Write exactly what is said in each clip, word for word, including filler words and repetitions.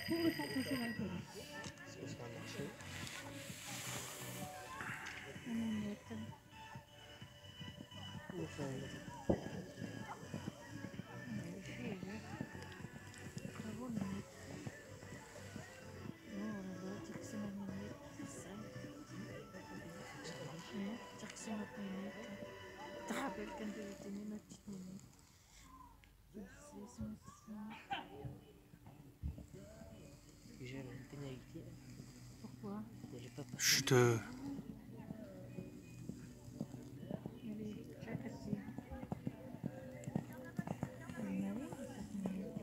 Ça va marcher. Tu te rappelles quand elle était née, ma petite Néné? J'ai une pénalité. Pourquoi? J'ai pas passé. Chut. Elle est claquée. Elle est maligne, cette Nénette.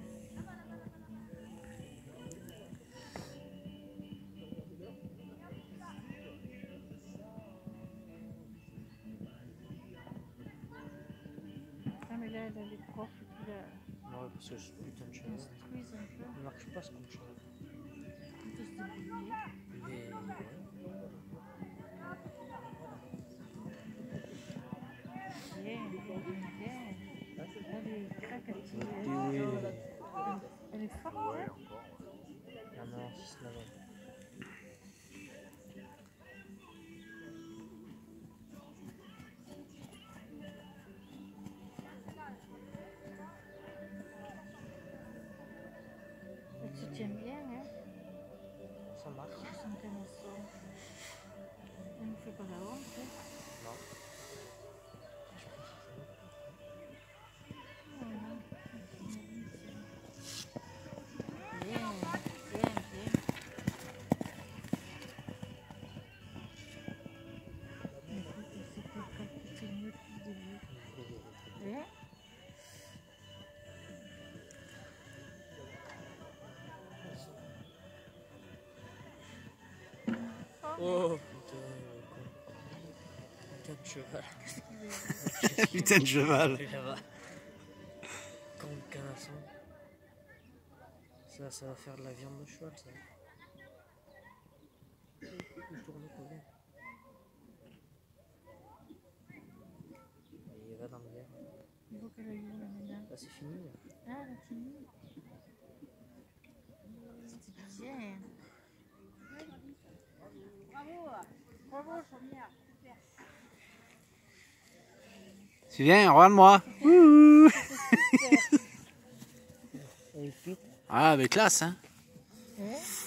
Ah mais là elle a les profs et puis là, Ouais, parce que ce putain de cheval, instruisent un peu, il marche pas ce con de cheval. on peut se débrouiller. Mais ouais. Bien, bien. Elle est craquative. Oui, oui. Elle est forte, hein? Ah non, c'est la bonne. Elle se tient bien, hein? Ça marche. Son canasson. Elle ne fait pas la honte, hein? Non. Bien, bien, bien. Écoute, c'est pas grave, c'est mieux depuis le début. Hein? Oh putain, putain de cheval. Putain de cheval. Là-bas. Quand le canasson. Ça, ça va faire de la viande de cheval, ça. Il tourne pas bien. Il va dans le verre. Il faut qu'elle aille où là maintenant? Là, c'est fini. Là. Ah, elle a fini. C'était bien. Bravo, bravo, Chaumière. Tu viens, regarde-moi. Ouh. Et puis, Ah, mais classe, hein. Hein?